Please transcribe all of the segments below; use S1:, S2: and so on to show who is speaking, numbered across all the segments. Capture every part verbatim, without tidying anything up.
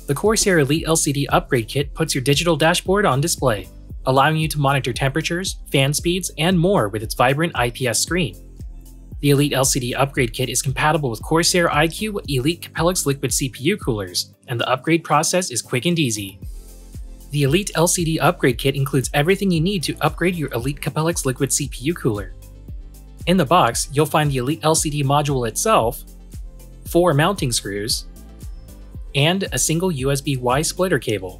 S1: The CORSAIR Elite L C D Upgrade Kit puts your digital dashboard on display, allowing you to monitor temperatures, fan speeds, and more with its vibrant I P S screen. The Elite L C D Upgrade Kit is compatible with CORSAIR iCUE Elite CAPELLIX liquid C P U coolers, and the upgrade process is quick and easy. The Elite L C D Upgrade Kit includes everything you need to upgrade your Elite CAPELLIX liquid C P U cooler. In the box, you'll find the Elite L C D module itself, four mounting screws, and a single U S B Y splitter cable.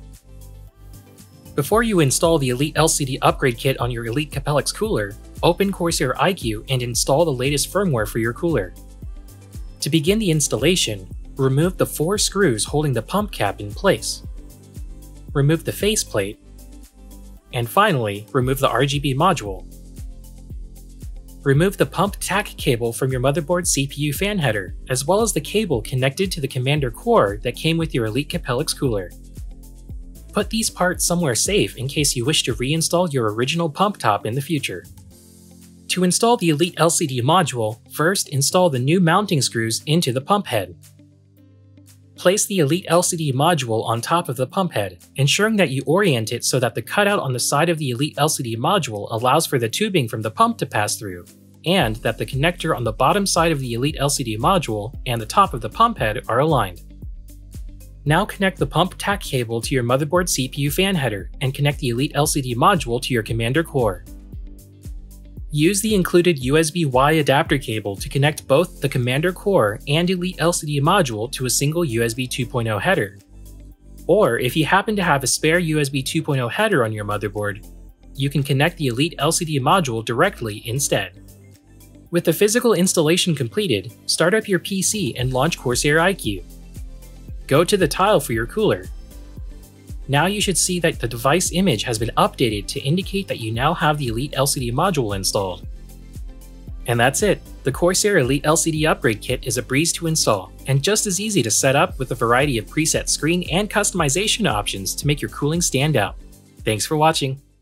S1: Before you install the Elite L C D Upgrade Kit on your Elite CAPELLIX cooler, open CORSAIR iCUE and install the latest firmware for your cooler. To begin the installation, remove the four screws holding the pump cap in place. Remove the faceplate, and finally, remove the R G B module. Remove the pump tack cable from your motherboard C P U fan header, as well as the cable connected to the commander core that came with your Elite CAPELLIX cooler. Put these parts somewhere safe in case you wish to reinstall your original pump top in the future. To install the Elite L C D module, first install the new mounting screws into the pump head. Place the Elite L C D module on top of the pump head, ensuring that you orient it so that the cutout on the side of the Elite L C D module allows for the tubing from the pump to pass through, and that the connector on the bottom side of the Elite L C D module and the top of the pump head are aligned. Now connect the pump tack cable to your motherboard C P U fan header and connect the Elite L C D module to your commander core. Use the included U S B Y adapter cable to connect both the commander core and Elite L C D module to a single U S B two point oh header. Or if you happen to have a spare U S B two point oh header on your motherboard, you can connect the Elite L C D module directly instead. With the physical installation completed, start up your P C and launch CORSAIR iCUE. Go to the tile for your cooler. Now you should see that the device image has been updated to indicate that you now have the Elite L C D module installed. And that's it! The CORSAIR Elite L C D Upgrade Kit is a breeze to install, and just as easy to set up with a variety of preset screen and customization options to make your cooling stand out. Thanks for watching!